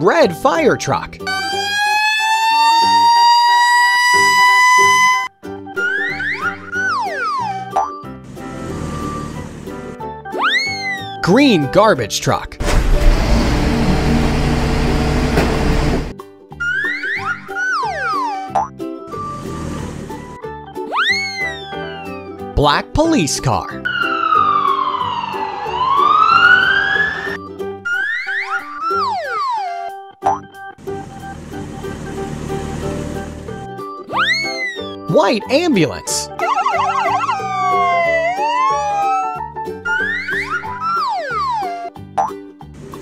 Red fire truck. Green garbage truck. Black police car. White ambulance.